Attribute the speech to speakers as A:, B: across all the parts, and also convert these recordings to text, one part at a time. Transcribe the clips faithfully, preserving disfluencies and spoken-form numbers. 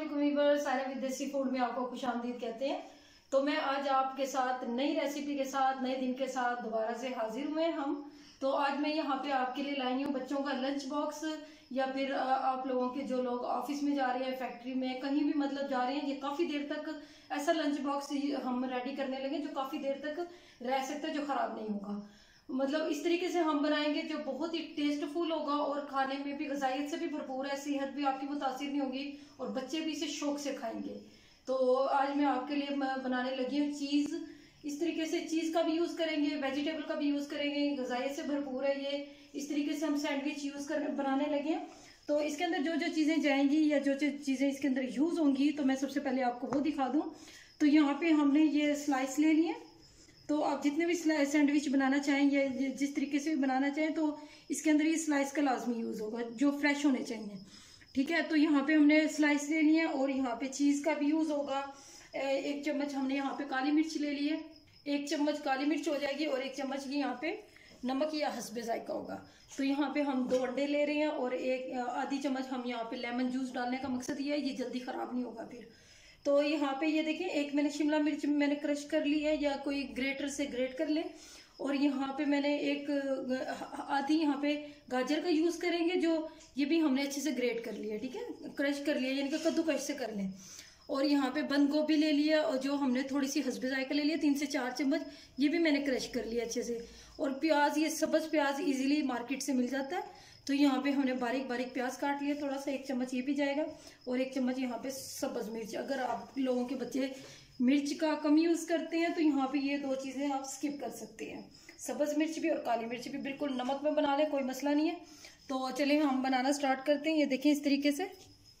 A: अस्सलामुअलैकुम व्यूअर्स, सारा विदेशी फूड में आपको खुशामदीद कहते हैं। तो मैं आज आपके साथ नई रेसिपी के साथ नए दिन के साथ दोबारा से हाजिर हुए हम। तो आज मैं यहाँ पे आपके लिए लाई हूँ बच्चों का लंच बॉक्स, या फिर आप लोगों के जो लोग ऑफिस में जा रहे हैं, फैक्ट्री में, कहीं भी मतलब जा रहे हैं, ये काफी देर तक ऐसा लंच बॉक्स हम रेडी करने लगे जो काफी देर तक रह सकता है, जो खराब नहीं होगा। मतलब इस तरीके से हम बनाएंगे जो बहुत ही टेस्टफुल होगा और खाने में भी ग़िज़ाइयत से भी भरपूर है, सेहत भी आपकी मुतासिर नहीं होगी और बच्चे भी इसे शौक से खाएंगे। तो आज मैं आपके लिए बनाने लगी हूँ चीज़। इस तरीके से चीज़ का भी यूज़ करेंगे, वेजिटेबल का भी यूज़ करेंगे, ग़िज़ाइयत से भरपूर है ये। इस तरीके से हम सैंडविच यूज़ कर बनाने लगे हैं। तो इसके अंदर जो जो चीज़ें जाएंगी या जो जो चीज़ें इसके अंदर यूज़ होंगी, तो मैं सबसे पहले आपको वो दिखा दूँ। तो यहाँ पे हमने ये स्लाइस ले लिए। तो आप जितने भी सैंडविच बनाना चाहें या जिस तरीके से भी बनाना चाहें, तो इसके अंदर ये स्लाइस का लाजमी यूज़ होगा, जो फ्रेश होने चाहिए। ठीक है, तो यहाँ पे हमने स्लाइस ले लिए और यहाँ पे चीज़ का भी यूज़ होगा। एक चम्मच हमने यहाँ पे काली मिर्च ले ली है, एक चम्मच काली मिर्च हो जाएगी और एक चम्मच की यहाँ पे नमक या हस्बे जायका होगा। तो यहाँ पे हम दो अंडे ले रहे हैं और एक आधी चम्मच हम यहाँ पे लेमन जूस डालने का मकसद ये है, ये जल्दी ख़राब नहीं होगा फिर। तो यहाँ पे ये देखिए, एक मैंने शिमला मिर्च मैंने क्रश कर ली है, या कोई ग्रेटर से ग्रेट कर ले। और यहाँ पे मैंने एक आधी यहाँ पे गाजर का यूज़ करेंगे, जो ये भी हमने अच्छे से ग्रेट कर लिया। ठीक है, क्रश कर लिया, यानी कि कद्दूकश से कर लें। और यहाँ पे बंद गोभी ले लिया और जो हमने थोड़ी सी हस्बे जायका ले लिया, तीन से चार चम्मच, ये भी मैंने क्रश कर लिया अच्छे से। और प्याज, ये सब्ज प्याज इजीली मार्केट से मिल जाता है, तो यहाँ पे हमने बारीक बारीक प्याज काट लिया, थोड़ा सा, एक चम्मच ये भी जाएगा। और एक चम्मच यहाँ पे सब्ज मिर्च। अगर आप लोगों के बच्चे मिर्च का कम यूज़ करते हैं तो यहाँ पे ये दो चीज़ें आप स्किप कर सकते हैं, सब्ज मिर्च भी और काली मिर्च भी। बिल्कुल नमक में बना लें, कोई मसला नहीं है। तो चलिए हम बनाना स्टार्ट करते हैं। ये देखें इस तरीके से,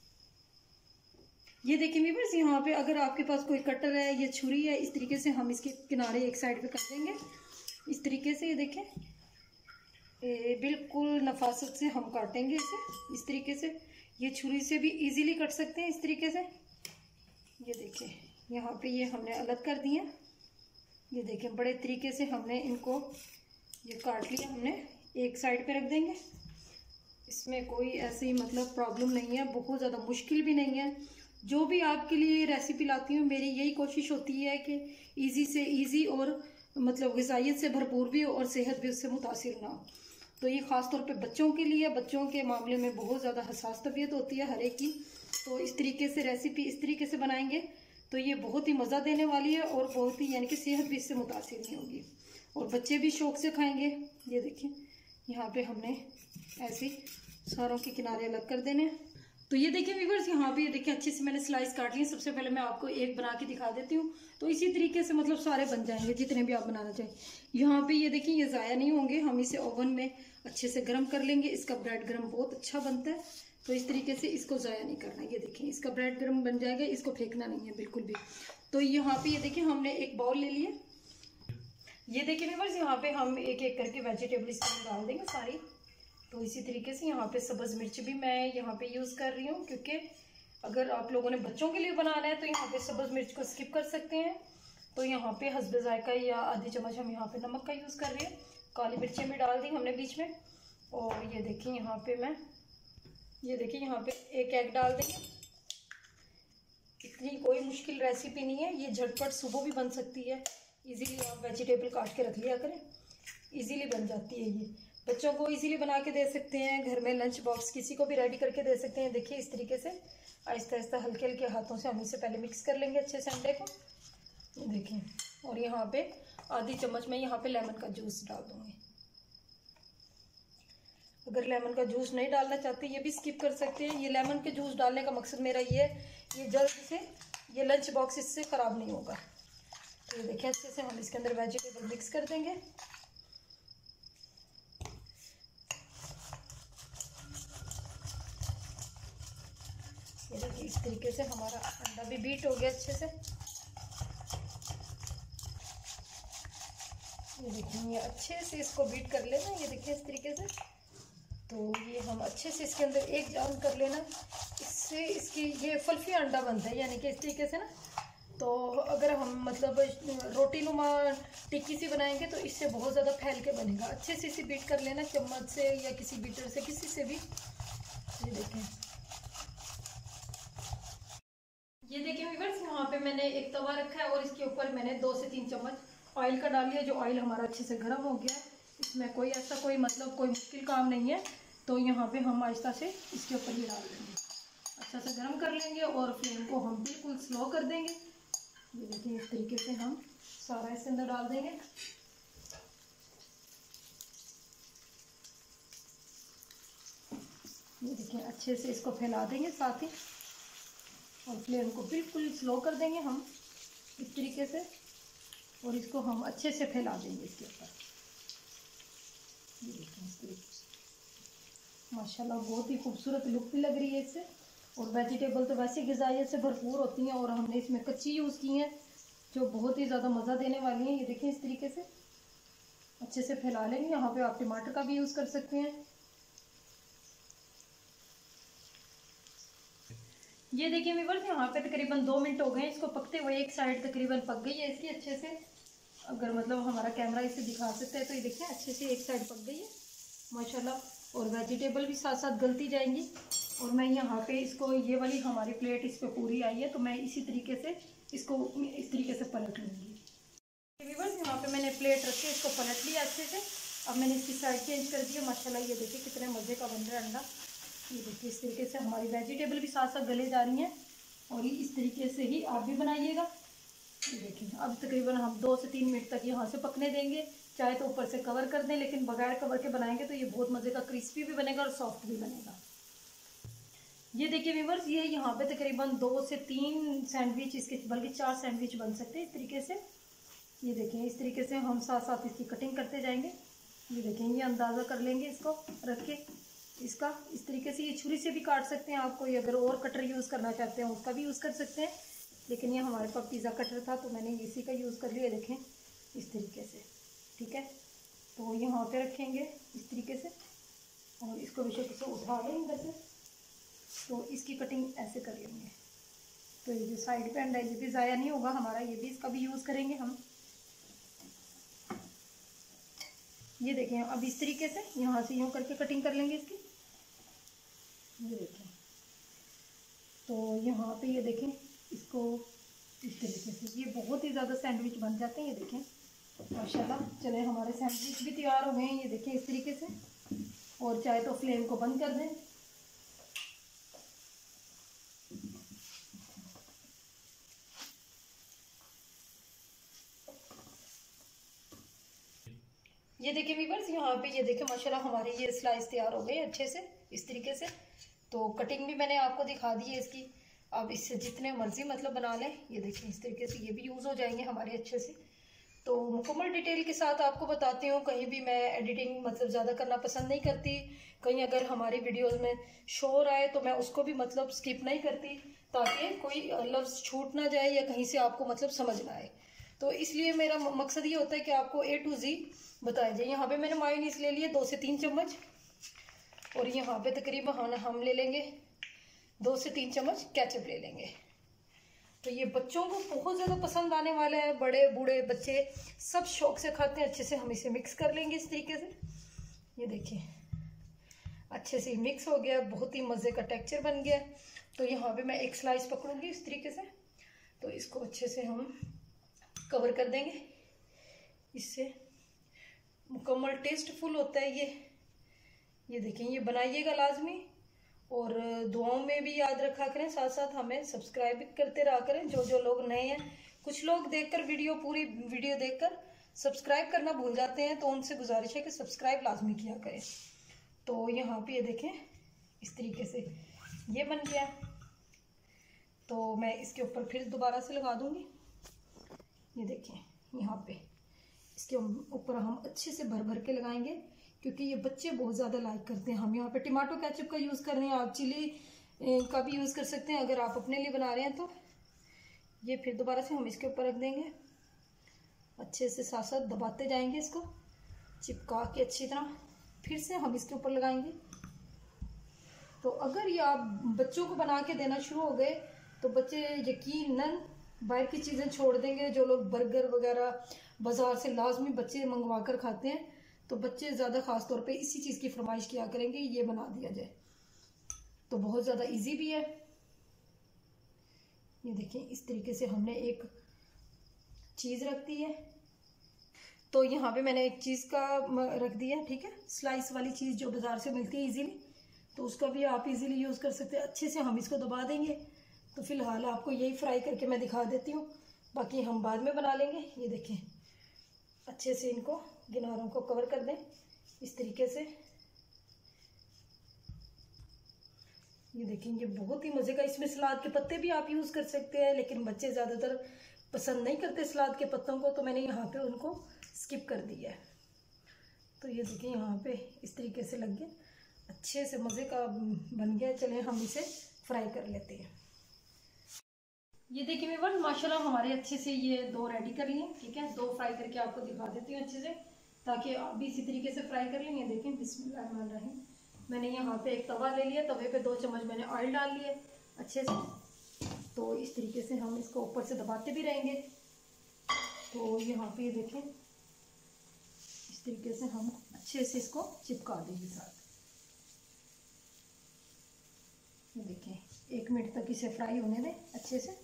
A: ये देखिए व्यूअर्स, यहाँ पे अगर आपके पास कोई कटर है या छुरी है, इस तरीके से हम इसके किनारे एक साइड पे कर देंगे इस तरीके से। ये देखें, ए, बिल्कुल नफासत से हम काटेंगे इसे इस तरीके से। ये छुरी से भी इजीली कट सकते हैं इस तरीके से। ये देखिए, यहाँ पे ये हमने अलग कर दिए। ये देखें, बड़े तरीके से हमने इनको ये काट लिया, हमने एक साइड पे रख देंगे। इसमें कोई ऐसी मतलब प्रॉब्लम नहीं है, बहुत ज़्यादा मुश्किल भी नहीं है। जो भी आपके लिए रेसिपी लाती हूँ, मेरी यही कोशिश होती है कि ईजी से ईजी और मतलब ग़िज़ाइयत से भरपूर भी हो और सेहत भी उससे मुतासिर ना हो। तो ये ख़ास तौर पे बच्चों के लिए, बच्चों के मामले में बहुत ज़्यादा हसास तबीयत होती है हर एक की। तो इस तरीके से रेसिपी इस तरीके से बनाएंगे तो ये बहुत ही मज़ा देने वाली है और बहुत ही, यानी कि सेहत भी इससे मुतासिर नहीं होगी और बच्चे भी शौक से खाएंगे। ये देखिए, यहाँ पे हमने ऐसे सारों के किनारे अलग कर देने हैं। तो ये देखिए व्यूअर्स, यहाँ पे ये देखिए अच्छे से मैंने स्लाइस काट ली। सबसे पहले मैं आपको एक बना के दिखा देती हूँ। तो इसी तरीके से मतलब सारे बन जाएंगे जितने भी आप बनाना चाहें। यहाँ पे ये देखिए, ये ज़ाया नहीं होंगे, हम इसे ओवन में अच्छे से गर्म कर लेंगे। इसका ब्रेड गर्म बहुत अच्छा बनता है, तो इस तरीके से इसको ज़ाया नहीं करना। ये देखिए, इसका ब्रेड गर्म बन जाएगा, इसको फेंकना नहीं है बिल्कुल भी। तो यहाँ पे ये देखिए, हमने एक बाउल ले लिया। ये देखिए व्यूअर्स, यहाँ पे हम एक एक करके वेजिटेबल इसमें डाल देंगे सारी। तो इसी तरीके से यहाँ पे सब्ज़ मिर्च भी मैं यहाँ पे यूज़ कर रही हूँ, क्योंकि अगर आप लोगों ने बच्चों के लिए बनाना है तो यहाँ पे सब्ज़ मिर्च को स्किप कर सकते हैं। तो यहाँ पे हस्बे जायका या आधी चम्मच हम यहाँ पे नमक का यूज़ कर रहे हैं। काली मिर्चें भी डाल दी हमने बीच में। और ये देखिए, यहाँ पे मैं ये देखिए यहाँ पे एक एग डाल देंगे। इतनी कोई मुश्किल रेसिपी नहीं है, ये झटपट सुबह भी बन सकती है। इजीली आप वेजिटेबल काट के रख लिया करें, इजीली बन जाती है। ये बच्चों को इजीली बना के दे सकते हैं, घर में लंच बॉक्स किसी को भी रेडी करके दे सकते हैं। देखिए इस तरीके से आहिस्ता आहिस्ता हल्के हल्के हाथों से हम इसे पहले मिक्स कर लेंगे अच्छे से अंडे को। देखिए, और यहाँ पे आधी चम्मच मैं यहाँ पे लेमन का जूस डाल दूंगी। अगर लेमन का जूस नहीं डालना चाहते, ये भी स्किप कर सकते हैं। ये लेमन के जूस डालने का मकसद मेरा ये है, ये जल्द से ये लंच बॉक्स इससे ख़राब नहीं होगा। तो ये देखिए, अच्छे से हम इसके अंदर वेजिटेबल मिक्स कर देंगे। ये देखिए, इस तरीके से हमारा अंडा भी बीट हो गया अच्छे से। ये देखिए, ये अच्छे से इसको बीट कर लेना। ये देखिए इस तरीके से। तो ये हम अच्छे से इसके अंदर एक जान कर लेना, इससे इसकी ये फल्फी अंडा बनता है, यानी कि इस तरीके से ना। तो अगर हम मतलब रोटी नुमा टिक्की सी बनाएंगे तो इससे बहुत ज़्यादा फैल के बनेगा। अच्छे से इसे बीट कर लेना चम्मच से या किसी बीटर से, किसी से भी। ये देखें, पे मैंने एक तवा रखा है और इसके ऊपर मैंने दो से तीन चम्मच ऑयल का डाल लिया। जो ऑयल हमारा अच्छे से गर्म हो गया है, इसमें कोई ऐसा कोई मतलब कोई मुश्किल काम नहीं है। तो यहाँ पे हम आहिस्ता से इसके ऊपर ही डाल देंगे, अच्छा से गर्म कर लेंगे और फ्लेम को हम बिल्कुल स्लो कर देंगे। ये देखिए इस तरीके से हम सारा इसके अंदर डाल देंगे। ये देखिए अच्छे से इसको फैला देंगे साथ ही, और फ्लेम को बिल्कुल स्लो कर देंगे हम इस तरीके से, और इसको हम अच्छे से फैला देंगे इसके ऊपर। ये देखिए इस तरीके से माशाल्लाह बहुत ही खूबसूरत लुक भी लग रही है इससे। और वेजिटेबल तो वैसे ग़िज़ाइयत से भरपूर होती हैं और हमने इसमें कच्ची यूज़ की हैं जो बहुत ही ज़्यादा मज़ा देने वाली हैं। ये देखिए इस तरीके से अच्छे से फैला लेंगे। यहाँ पे आप टमाटर का भी यूज़ कर सकते हैं। ये देखिए व्यूअर्स यहाँ पे तकरीबन दो मिनट हो गए हैं इसको पकते हुए। एक साइड तकरीबन पक गई है इसकी अच्छे से, अगर मतलब हमारा कैमरा इसे दिखा सकता है तो ये देखिए अच्छे से एक साइड पक गई है माशाल्लाह, और वेजिटेबल भी साथ साथ गलती जाएंगी। और मैं यहाँ पे इसको, ये वाली हमारी प्लेट इस पे पूरी आई है तो मैं इसी तरीके से इसको इस तरीके से पलट लूँगी। व्यूअर्स यहाँ पे मैंने प्लेट रख के इसको पलट लिया अच्छे से। अब मैंने इसकी साइड चेंज कर दी है माशाल्लाह। ये देखिए कितने मज़े का बन रहा है अंडा। ये देखिए इस तरीके से हमारी वेजिटेबल भी साथ साथ गले जा रही हैं, और ये इस तरीके से ही आप भी बनाइएगा। ये देखिए अब तकरीबन हम दो से तीन मिनट तक यहाँ से पकने देंगे। चाहे तो ऊपर से कवर कर दें, लेकिन बगैर कवर के बनाएंगे तो ये बहुत मज़े का क्रिस्पी भी बनेगा और सॉफ्ट भी बनेगा। ये देखिए व्यूअर्स ये यहाँ पे तकरीबन दो से तीन सैंडविच, इसके बल्कि चार सैंडविच बन सकते हैं इस तरीके से। ये देखें इस तरीके से हम साथ साथ इसकी कटिंग करते जाएंगे। ये देखें ये अंदाज़ा कर लेंगे इसको रख के इसका इस तरीके से। ये छुरी से भी काट सकते हैं, आपको ये अगर और कटर यूज़ करना चाहते हैं उसका भी यूज़ कर सकते हैं, लेकिन ये हमारे पास पिज़्ज़ा कटर था तो मैंने इसी का यूज़ कर लिया। देखें इस तरीके से, ठीक है। तो यहाँ पे रखेंगे इस तरीके से और इसको बेशक से उठा लें इधर से, तो इसकी कटिंग ऐसे कर लेंगे। तो ये जो साइड पे अंडा ये भी ज़ाया नहीं होगा हमारा, ये भी इसका भी यूज़ करेंगे हम। ये देखें अब इस तरीके से यहाँ से यूँ करके कटिंग कर लेंगे इसकी। ये देखें तो यहाँ पे ये देखें इसको इस तरीके से, ये बहुत ही ज़्यादा सैंडविच बन जाते हैं। ये देखें माशाल्लाह। चले हमारे सैंडविच भी तैयार हो गए हैं। ये देखें इस तरीके से, और चाहे तो फ्लेम को बंद कर दें। ये देखिए व्यूअर्स यहाँ पे ये देखें माशाल्लाह हमारे ये स्लाइस तैयार हो गए अच्छे से इस तरीके से। तो कटिंग भी मैंने आपको दिखा दी है इसकी। अब इससे जितने मर्जी मतलब बना लें। ये देखिए इस तरीके से ये भी यूज़ हो जाएंगे हमारे अच्छे से। तो मुकम्मल डिटेल के साथ आपको बताती हूँ। कहीं भी मैं एडिटिंग मतलब ज़्यादा करना पसंद नहीं करती। कहीं अगर हमारी वीडियोज़ में शोर आए तो मैं उसको भी मतलब स्किप नहीं करती, ताकि कोई लफ्ज़ छूट ना जाए या कहीं से आपको मतलब समझ ना आए। तो इसलिए मेरा मकसद ये होता है कि आपको ए टू जी बताया जाए। यहाँ पे मैंने मायोनीज़ ले लिए दो से तीन चम्मच, और यहाँ पे तकरीबन हम ले लेंगे दो से तीन चम्मच केचप ले लेंगे। तो ये बच्चों को बहुत ज़्यादा पसंद आने वाला है, बड़े बूढ़े बच्चे सब शौक से खाते हैं। अच्छे से हम इसे मिक्स कर लेंगे इस तरीके से। ये देखिए अच्छे से मिक्स हो गया, बहुत ही मज़े का टेक्सचर बन गया। तो यहाँ पे मैं एक स्लाइस पकड़ूंगी इस तरीके से, तो इसको अच्छे से हम कवर कर देंगे। इससे मुकम्मल टेस्टफुल होता है ये। ये देखें ये बनाइएगा लाजमी, और दुआओं में भी याद रखा करें। साथ साथ हमें सब्सक्राइब भी करते रहा करें जो जो लोग नए हैं। कुछ लोग देखकर वीडियो पूरी वीडियो देखकर सब्सक्राइब करना भूल जाते हैं, तो उनसे गुजारिश है कि सब्सक्राइब लाजमी किया करें। तो यहाँ पे ये देखें इस तरीके से ये बन गया। तो मैं इसके ऊपर फिर दोबारा से लगा दूँगी। ये देखें यहाँ पे इसके ऊपर हम अच्छे से भर भर के लगाएंगे, क्योंकि ये बच्चे बहुत ज़्यादा लाइक करते हैं। हम यहाँ पे टमाटो केचप का यूज़ कर रहे हैं, आप चिली का भी यूज़ कर सकते हैं अगर आप अपने लिए बना रहे हैं तो। ये फिर दोबारा से हम इसके ऊपर रख देंगे, अच्छे से साथ साथ दबाते जाएंगे इसको चिपका के अच्छी तरह। फिर से हम इसके ऊपर लगाएंगे। तो अगर ये आप बच्चों को बना के देना शुरू हो गए तो बच्चे यकीनन बाहर की चीज़ें छोड़ देंगे। जो लोग बर्गर वगैरह बाज़ार से लाजमी बच्चे मंगवा कर खाते हैं, तो बच्चे ज़्यादा ख़ास तौर पे इसी चीज़ की फरमाइश किया करेंगे ये बना दिया जाए। तो बहुत ज़्यादा इजी भी है। ये देखिए इस तरीके से हमने एक चीज़ रख दी है। तो यहाँ पे मैंने एक चीज़ का रख दिया, ठीक है, स्लाइस वाली चीज़ जो बाज़ार से मिलती है इजीली, तो उसका भी आप इजीली यूज़ कर सकते हैं। अच्छे से हम इसको दबा देंगे। तो फिलहाल आपको यही फ्राई करके मैं दिखा देती हूँ, बाकी हम बाद में बना लेंगे। ये देखें, अच्छे से इनको किनारों को कवर कर दें इस तरीके से। ये देखें, ये बहुत ही मज़े का, इसमें सलाद के पत्ते भी आप यूज़ कर सकते हैं, लेकिन बच्चे ज़्यादातर पसंद नहीं करते सलाद के पत्तों को, तो मैंने यहाँ पे उनको स्किप कर दिया है। तो ये देखिए यहाँ पे इस तरीके से लग गया, अच्छे से मज़े का बन गया। चलें हम इसे फ्राई कर लेते हैं। ये देखिए व्यूअर्स, माशाल्लाह हमारे अच्छे से ये दो रेडी कर लिए, ठीक है। दो फ्राई करके आपको दिखा देती हूँ अच्छे से, ताकि आप भी इसी तरीके से फ्राई कर लें। ये देखें, बिस्मिल्लाहिर्रहमानिर्रहीम, मैंने यहाँ पे एक तवा ले लिया, तवे पे दो चम्मच मैंने ऑयल डाल लिए अच्छे से। तो इस तरीके से हम इसको ऊपर से दबाते भी रहेंगे। तो यहाँ पे ये देखें, इस तरीके से हम अच्छे से इसको चिपका देंगे साथ। ये देखें, एक मिनट तक इसे फ्राई होने दें अच्छे से।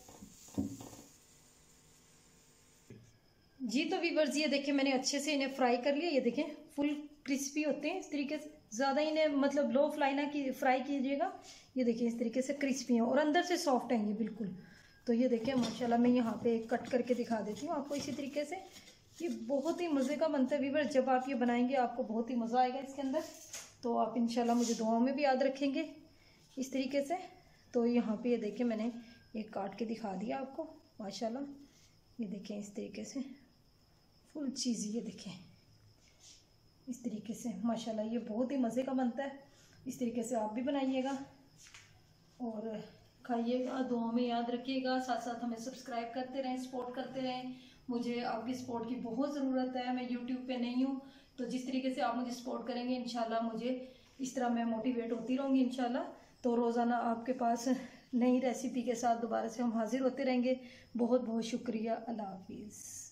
A: जी तो व्यूअर्स, ये देखें मैंने अच्छे से इन्हें फ्राई कर लिया। ये देखें फुल क्रिस्पी होते हैं इस तरीके से, ज़्यादा इन्हें मतलब लो फ्राई ना की फ्राई कीजिएगा। ये देखिए इस तरीके से क्रिस्पी हैं और अंदर से सॉफ्ट हैं ये बिल्कुल। तो ये देखिए माशाल्लाह, मैं यहाँ पे कट करके दिखा देती हूँ आपको इसी तरीके से। ये बहुत ही मज़े का बनता है व्यूअर्स, जब आप ये बनाएंगे आपको बहुत ही मज़ा आएगा इसके अंदर। तो आप इंशाल्लाह मुझे दुआओं में भी याद रखेंगे इस तरीके से। तो यहाँ पे ये देखिए मैंने एक काट के दिखा दिया आपको माशाल्लाह। ये देखें इस तरीके से फुल चीज़, ये देखें इस तरीके से माशाल्लाह, ये बहुत ही मज़े का बनता है। इस तरीके से आप भी बनाइएगा और खाइएगा, दुआओं में याद रखिएगा। साथ साथ हमें सब्सक्राइब करते रहें, सपोर्ट करते रहें। मुझे आपकी सपोर्ट की बहुत ज़रूरत है। मैं यूट्यूब पे नहीं हूँ, तो जिस तरीके से आप मुझे सपोर्ट करेंगे इंशाल्लाह मुझे इस तरह मैं मोटिवेट होती रहूँगी इंशाल्लाह। तो रोज़ाना आपके पास नई रेसिपी के साथ दोबारा से हम हाजिर होते रहेंगे। बहुत बहुत शुक्रिया। अल्लाह हाफिज़।